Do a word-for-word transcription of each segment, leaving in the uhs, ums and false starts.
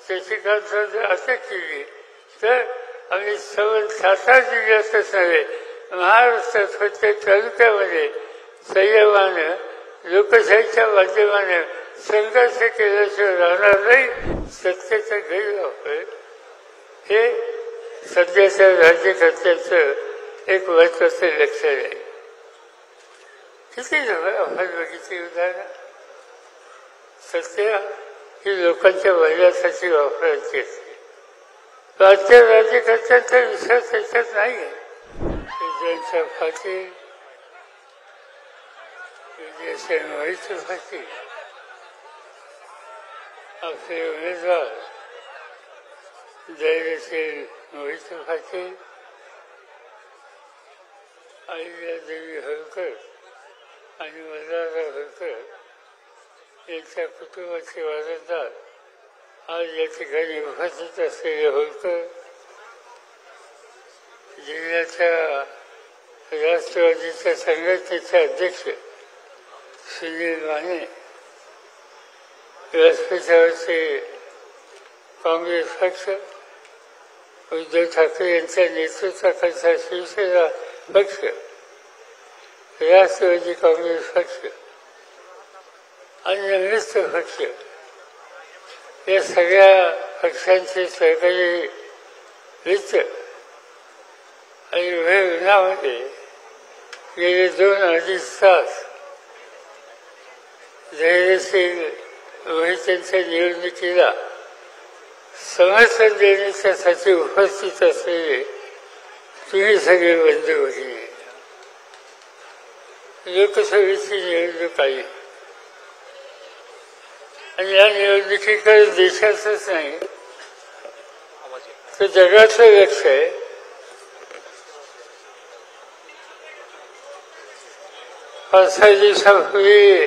शशिकांत जर अटक केली तर आम्ही सवन सातारा जिल्ह्यातच नव्हे महाराष्ट्रात प्रत्येक तालुक्यामध्ये संयमानं लोकशाहीच्या माध्यमाने संघर्ष केल्याशिवाय राहणार नाही. सत्तेचा गैरवापर हे सध्याच्या राज्यकर्त्यांचं एक महत्वाचं लक्षण आहे. किती आपण बघितली उदाहरणं. सत्य ही लोकांच्या भल्यासाठी वापरायची असते. आजच्या राज्यकर्त्यांचा विश्वास त्याच्यात नाही आहे. ज्यांच्या फाशी विजय फाशी आपले उमेदवार धैर्यशील मोहित फाशी अहिल्यादेवी होळकर आणि मल्हारराव होळकर यांच्या कुटुंबाचे वारसदार आज या ठिकाणी उपस्थित असलेले होळकर जिल्ह्याच्या राष्ट्रवादीच्या संघटनेचे अध्यक्ष सुनील माने, व्यासपीठावरचे काँग्रेस पक्ष, उद्धव ठाकरे यांच्या नेतृत्वाखालचा शिवसेना पक्ष, राष्ट्रवादी काँग्रेस पक्ष आणि मित्र पक्ष या सगळ्या पक्षांचे सहकारी मित्र आणि वेळ उन्हामध्ये गेले दोन अडीच तास धैर्यशील मोहितेंच्या निवडणुकीला समर्थन देण्यासाठी उपस्थित असलेले तुम्ही सगळे बंधू भगिनी. लोकसभेची निवडणूक आली आणि या निवडणुकीकडे देशाचंच नाही तर जगाचं लक्ष आहे. पाच सहा दिवसापूर्वी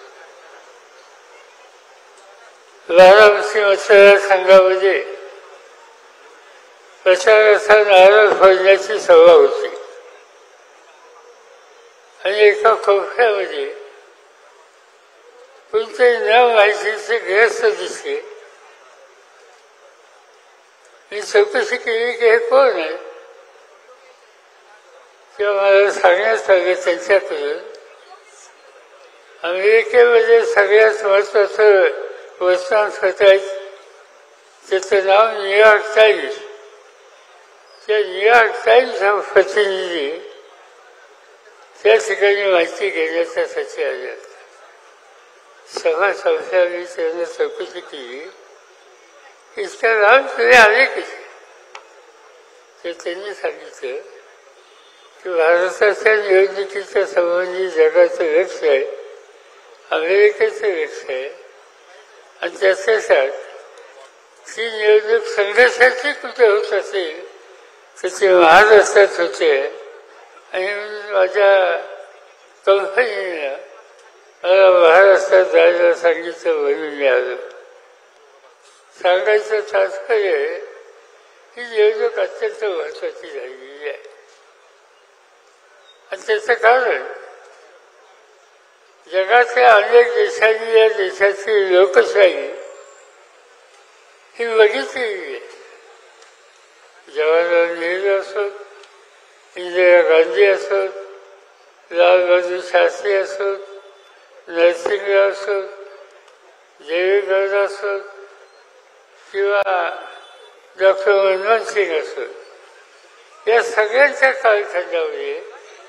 बारामती मतदारसंघामध्ये प्रचाराचा नारळ फोडण्याची सभा होती आणि एका कोपऱ्यामध्ये कोणते न माहितीचे ग्रस्त दिसले. मी चौकशी केली की हे कोण आहे किंवा मला सांगण्यात आलं त्यांच्याकडून अमेरिकेमध्ये सगळ्यात महत्वाचं वर्तमानपत्र आहे त्याचं नाव न्यूयॉर्क टाइम्स. त्या न्यूयॉर्क टाइम्स हा प्रतिनिधी त्या ठिकाणी माहिती घेण्याच्यासाठी आले. सभा संस्थांनी त्यांना चौकशी केली इतक्या लांब तुम्ही आले कसे. तर त्यांनी सांगितलं की भारताच्या निवडणुकीच्या संबंधी जगाचं लक्ष आहे, अमेरिकेचं लक्ष आहे आणि त्याच्यात ती निवडणूक संघर्षाची कुठे होत असेल तर ती महाराष्ट्रात होते आणि माझ्या कंपनीनं मला महाराष्ट्रात जायला सांगितलं म्हणून मी आलो. सांगायचं तात्पर्य ही निवडणूक अत्यंत महत्वाची झालेली आहे आणि त्याचं कारण जगातल्या अनेक देशांनी या देशाची लोकशाही ही बघितलेली आहे. जवाहरलाल नेहरू असोत, इंदिरा गांधी असोत, लाल बहादूर शास्त्री असोत, नरसिंहराव असोत, देवेगौडा असोत किंवा डॉक्टर मनमोहन सिंग असोत, या सगळ्यांच्या कालखंडामध्ये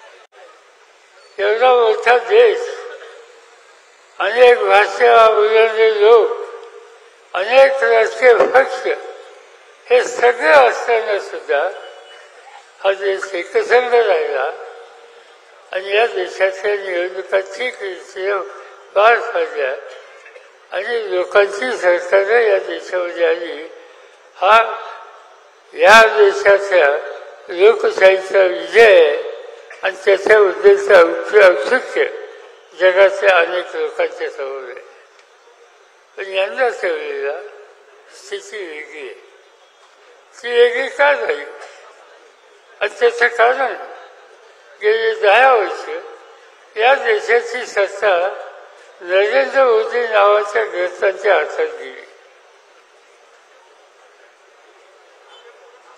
एवढा मोठा देश, अनेक भाषा बोलणारे लोक, अनेक राजकीय पक्ष हे सगळं असताना सुद्धा हा देश एकसंघ राहिला आणि या देशाच्या निवडणुका ठीक रीतीने पार पडल्या आणि लोकांची सरकारं या देशामध्ये आली. हा या देशाच्या लोकशाहीचा विजय आहे आणि त्याच्या उद्देशाचं औत्सुक्य जगाच्या अनेक लोकांच्या समोर आहे. पण यंदाच्या वेळेला स्थिती वेगळी आहे. ती वेगळी का झाली आणि त्याचं कारण गेली दहा वर्ष या देशाची सत्ता नरेंद्र मोदी नावाच्या ग्रस्तांच्या हातात गेली.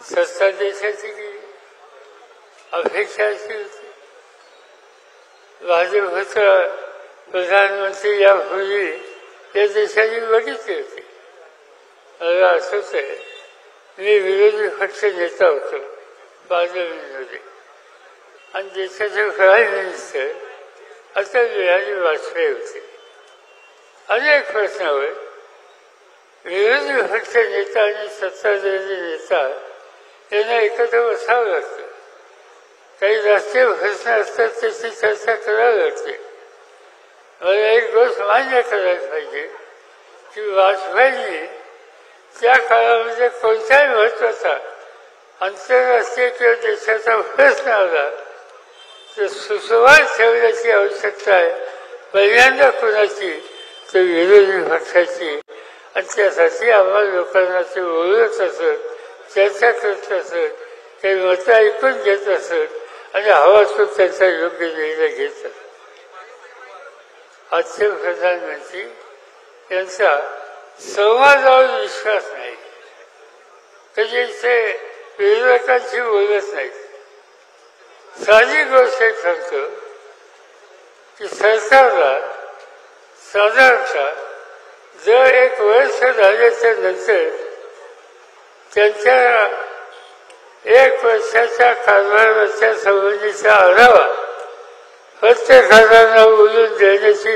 सत्ता देशाची गेली, अपेक्षा अशी होती. भाजपचा प्रधानमंत्री यापूर्वी या देशाची बघितली होती. मला असंच आहे, मी विरोधी पक्ष नेता होतो पार्लमेंटमध्ये आणि देशाचे प्राईम मिनिस्टर अटल बिहारी वाजपेयी होते. अनेक प्रश्नावर विरोधी पक्ष नेता आणि सत्ताधारी नेता यांना एकत्र बसावं लागतं. काही राष्ट्रीय प्रश्न असतात त्याची चर्चा करावी लागते. मला एक गोष्ट मान्य करायला पाहिजे की वाजपेयींनी त्या काळामध्ये कोणत्याही महत्वाचा आंतरराष्ट्रीय किंवा देशाचा प्रश्न आला तर सुसंवाद ठेवण्याची आवश्यकता आहे. पहिल्यांदा कोणाची तर विरोधी पक्षाची. आणि त्यासाठी आम्हाला लोकांना ते बोलत असत, चर्चा करत असत, काही मतं ऐकून घेत असत आणि हवा तो त्यांचा योग्य निर्णय घेत असत. आजचे प्रधानमंत्री यांचा संवादावर विश्वास नाही. कधी ते विरोधकांशी बोलत नाहीत. साधी गोष्ट एक सांगतो की सरकारला साधारणतः जर एक वर्ष झाल्याच्या नंतर त्यांच्या एक वर्षाच्या कारभाराच्या संबंधीचा आढावा प्रत्येकाला बोलून देण्याची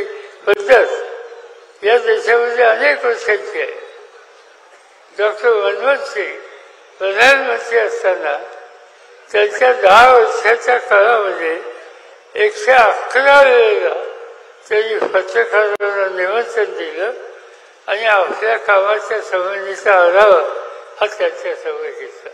पद्धत या देशामध्ये अनेक वर्षांची आहे. डॉक्टर मनमोहन सिंग प्रधानमंत्री असताना त्यांच्या दहा वर्षाच्या काळामध्ये एकशे अकरा वेळेला त्यांनी पत्रकारांना निमंत्रण दिलं आणि आपल्या कामाच्या संबंधीचा आढावा हा त्यांच्यासमोर घेतला.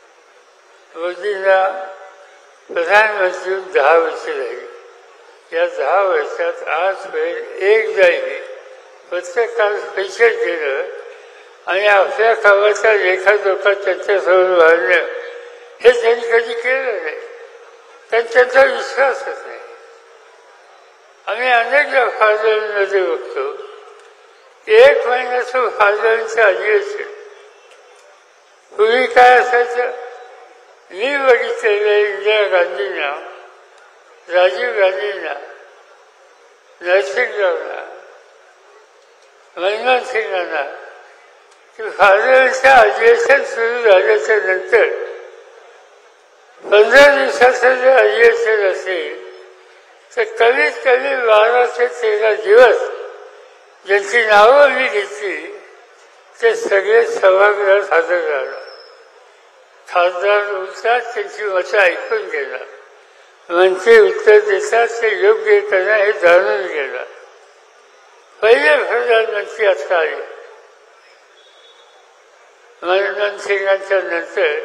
मोदींना प्रधानमंत्री दहा वर्ष झाली. या दहा वर्षात आजपर्यंत एकदाही पत्रकार स्पेशल केलं आणि आपल्या कामाचा लेखाजोखा त्यांच्यासमोर वाढणं हे त्यांनी कधी केलं नाही. कारण त्यांचा विश्वासच नाही. आम्ही अनेकदा पार्लमेंटमध्ये बघतो एक महिन्याचं पार्लमेंटचं अधिवेशन. पूर्वी काय असायचं, मी बघितलेलं इंदिरा गांधींना, राजीव गांधींना, नरसिंहरावना, मनमोहन सिंगांना की पार्लमेंटचं अधिवेशन सुरू झाल्याच्या नंतर पंधरा दिवसाचं जर अधिवेशन असेल तर कमीत कमी बारा ते तेरा दिवस ज्यांची नावं मी घेतली ते सगळे सभागृहात हजर राहणार. खासदार बोलतात, त्यांची मतं ऐकून घेणार, मंत्री उत्तर देतात, ते योग्य करणार हे जाणून घेणार. पहिले प्रधानमंत्री आता आले. मनमोहन सिंगांच्या नंतर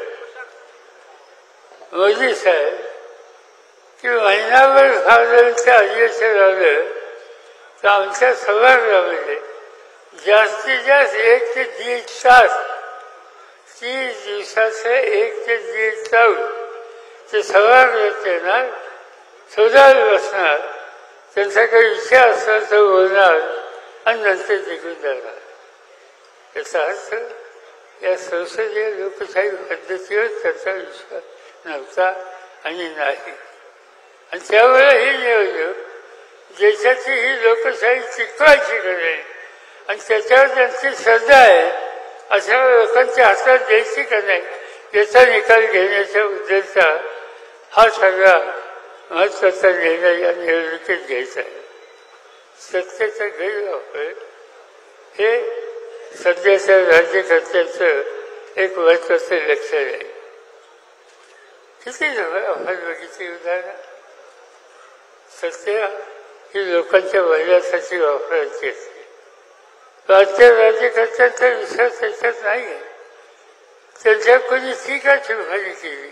मोदी साहेब की महिनाभर पार्लमेंटचं अधिवेशन आलं तर आमच्या सभागृहामध्ये जास्तीत जास्त एक ते दीड तास, तीस दिवसाचं एक ते दीड तास ते सभागृहात येणार, शोधात बसणार, त्यांचा काही विषय असला तर बोलणार आणि नंतर निघून जाणार. याचा अर्थ या संसदीय लोकशाही पद्धतीवर त्याचा विश्वास नव्हता आणि नाही. आणि त्यामुळे हे नियोजक देशाची ही लोकशाही टिकवायची गरज आणि त्याच्यावर त्यांची श्रद्धा आहे अशा लोकांच्या हातात द्यायची का नाही याचा निकाल घेण्याच्या उद्देशा हा सगळा महत्वाचा निर्णय या निवडणुकीत घ्यायचा आहे. सत्तेचा गैरवापर हे सध्याच्या राज्यकर्त्यांचं एक महत्वाचं लक्षण आहे. किती आपण बघितली उदाहरणं. सत्ता ही लोकांच्या भल्यासाठी वापरायची असते. राज्य राज्यकर्त्यांचा विश्वास त्याच्यात नाही आहे. त्यांच्या कोणी टीका टिप्पणी केली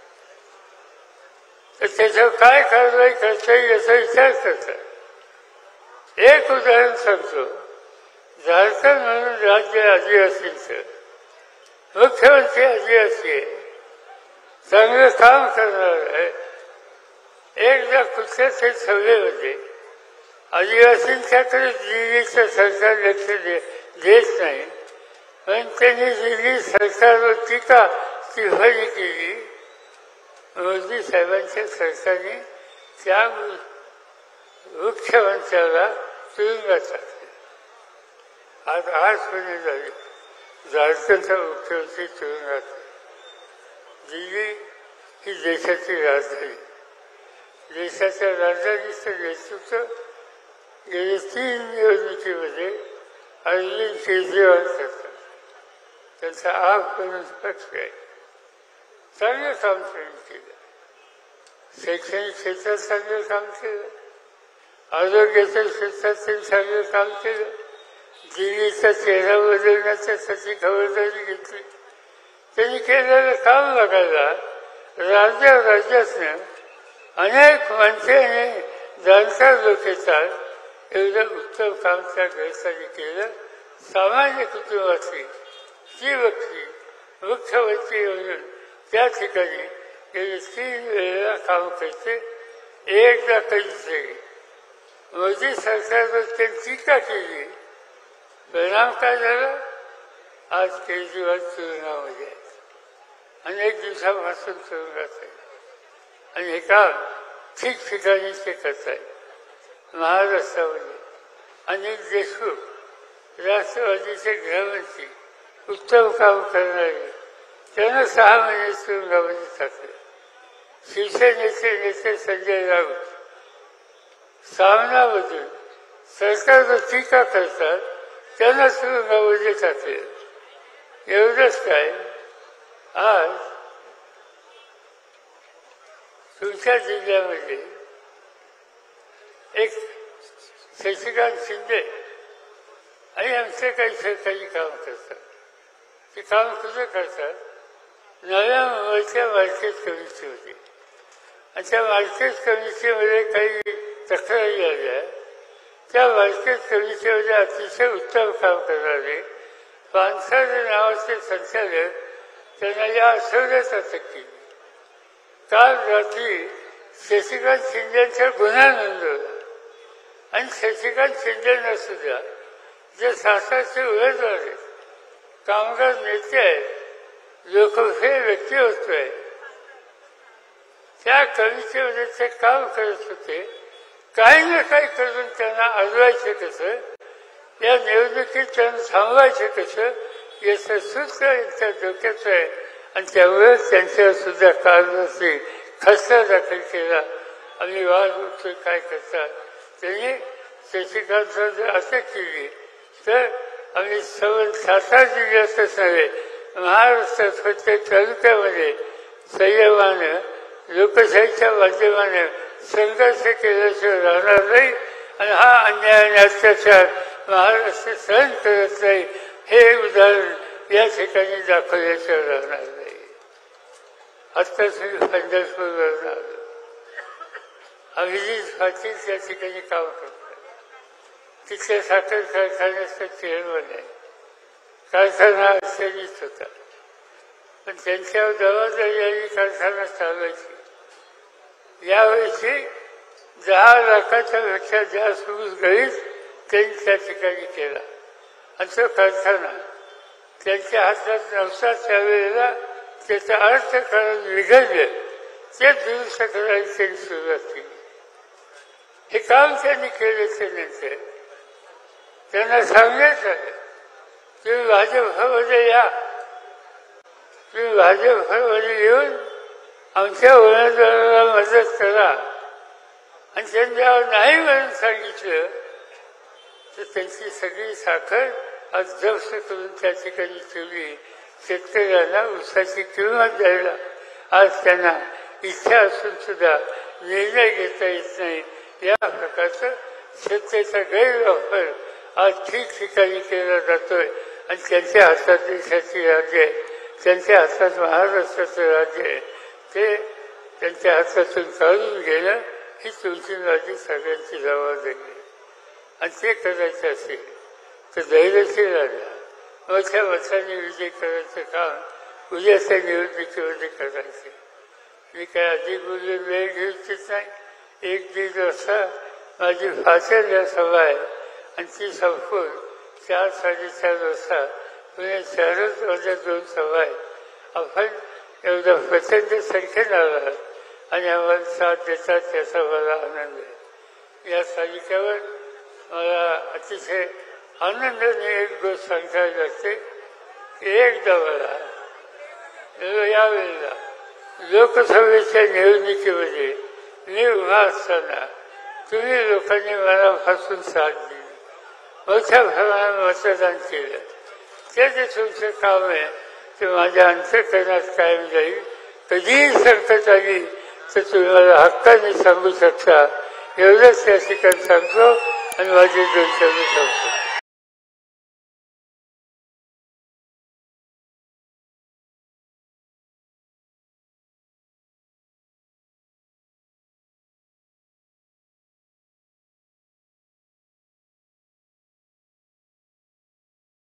तर त्याच्यावर काय कारवाई करता येईल याचा विचार करतात. एक उदाहरण सांगतो. झारखंड म्हणून राज्य आदिवासींचं मुख्यमंत्री आदिवासी आहे, चांगलं काम करणार आहे. एकदा कुठल्या ते सभेमध्ये आदिवासींच्याकडे दिल्लीचं सरकार लक्ष दे देत नाही पण त्यांनी दिल्ली सरकारवर टीका अस्तिफारी केली. मोदी साहेबांच्या सरकारने त्या मुख्यमंत्र्याला तुरुंगात टाकले. आज आठ महिने झाले झारखंडचा मुख्यमंत्री तुरुंगात. दिल्ली ही देशाची राजधानी. देशाच्या राजधानीचं नेतृत्व गेल्या तीन निवडणुकीमध्ये अरविंद केजरीवाल करतात. त्यांचा आप म्हणून पक्ष आहे. चांगलं काम त्यांनी केलं. शैक्षणिक क्षेत्रात चांगलं काम केलं. आरोग्याच्या क्षेत्रात त्यांनी चांगलं काम केलं. दिल्लीचा चेहरा बदलण्यासाठी खबरदारी घेतली. त्यांनी केलेलं काम बघायला राज्या राज्यातनं अनेक माणसाने जाणकार लोक येतात. एवढं उत्तम काम त्या ग्रस्तांनी केलं. सामान्य कुटुंबातली ती व्यक्ती मुख्यमंत्री म्हणून त्या ठिकाणी गेले तीन वेळेला काम करते. एकदा कधीच नाही. मोदी सरकारवर त्यांनी टीका केली. परिणाम काय झाला? आज केजरीवाल तुरुंगामध्ये आहेत. अनेक दिवसापासून तुरुंगात आहे आणि हे काम ठिकठिकाणी ते करत आहेत. महाराष्ट्रामध्ये अनिल देशमुख राष्ट्रवादीचे गृहमंत्री उत्तम काम करणारे त्यांना सहा महिने तुरुंगामध्ये टाकले. शिवसेनेचे नेते संजय राऊत सामनामधून सरकारवर टीका करतात. त्यांना तुरुंगामध्ये टाकले. एवढंच काय, आज तुमच्या जिल्ह्यामध्ये एक शशिकांत शिंदे आणि आमचे काही सरकारी काम करतात. ते काम कुठं करतात? नव्या मुंबईच्या मार्केट कमिटीमध्ये. आणि त्या मार्केट कमिटीमध्ये काही तक्रारी आल्या. त्या मार्केट कमिटीमध्ये अतिशय उत्तम काम करणारे पानसारे नावाचे संचालक त्यांना या आठवड्यात अटक केली. काल रात्री शशिकांत शिंदेचा गुन्हा नोंदवला आणि शशिकांत शिंदेना सुद्धा जे शासनाचे उमेदवार आहेत, कामगार नेते आहेत, लोकप्रिय व्यक्तिमत्व आहे, त्या कमिटीमध्ये ते काम करत होते. काही ना काही करून त्यांना अडवायचे कसं, या निवडणुकीत त्यांना थांबवायचे कसं, याचं सूत्र यांच्या डोक्यात आहे. आणि त्यामुळे त्यांच्यावर सुद्धा कारवाई खटला दाखल केला. आम्ही वाद उठतो काय करतात. त्यांनी शशिकांतवर जर अटक केली तर आम्ही सवन सातारा जिल्ह्यातच नव्हे, महाराष्ट्रात प्रत्येक तालुक्यामध्ये संयमानं लोकशाहीच्या माध्यमाने संघर्ष केल्याशिवाय राहणार नाही. आणि हा अन्याय आणि अत्याचार महाराष्ट्र सहन करत नाही हे उदाहरण या ठिकाणी दाखवल्याशिवाय राहणार नाही. आत्ताच मी पंढरपूरवरून आलो. अभिजित पाटील त्या ठिकाणी काम करतात. तिथल्या साखर कारखान्याचं चेअरमन आहे. कारखाना अडचणीत होता, पण त्यांच्यावर जबाबदारी आली कारखाना चालवायची. यावेळी दहा लाखाच्या पेक्षा जास्त ऊस गळीत त्यांनी त्या ठिकाणी केला. आणि तो कारखाना त्यांच्या हातात नव्हता. त्यावेळेला त्याचं अर्थकारण बिघडलं. ते दुरुस्त करायला त्यांनी सुरुवात केली. हे काम त्यांनी केल्याच्या नंतर त्यांना सांगण्यात आलं, तुम्ही भाजपमध्ये या, तुम्ही भाजपमध्ये येऊन आमच्या उमेदवाराला मदत करा. आणि त्यांनी जेव्हा नाही म्हणून सांगितलं तर त्यांची सगळी साखर आज जप्त करून त्या ठिकाणी ठेवली. शेतकऱ्यांना ऊसाची किंमत द्यायला आज त्यांना इच्छा असून सुद्धा निर्णय घेता येत नाही. या प्रकारचं सत्तेचा गैरवापर आज ठिकठिकाणी केला जातोय. आणि त्यांच्या हातात देशाची राज्य आहे, त्यांच्या हातात महाराष्ट्राचं राज्य आहे. ते त्यांच्या हातातून काढून घेणं ही तुमची माझी सगळ्यांची जबाबदारी आहे. आणि ते करायचं असेल तर धैर्यशील राहा. मोठ्या मताने विजय करायचं काम उद्याच्या निवडणुकीमध्ये करायचे. मी काय अधिक बोलून वेळ घेऊ इच्छित नाही. एक दीड वाजता माझी फाचर या सभा आहे आणि ती संपून चार साडेचार वाजता पुणे शहरात माझ्या दोन सभा आहेत. आपण एवढा प्रचंड संख्येने आला आणि आम्हाला साथ देतात याचा मला आनंद आहे. या साधिकावर मला अतिशय आनंदाने एक गोष्ट सांगता लागते की एकदा मला यावेळेला लोकसभेच्या निवडणुकीमध्ये मी उभा असताना तुम्ही लोकांनी मनापासून साथ दिली, मोठ्या प्रमाणात मतदान केलं. ते जे तुमचं काम आहे ते माझ्या अंतःकरणात कायम जाईल. कधीही संकट आली तर तुम्ही मला हक्काने सांगू शकता. एवढंच या ठिकाणी सांगतो आणि माझे दोन शब्द सांगतो.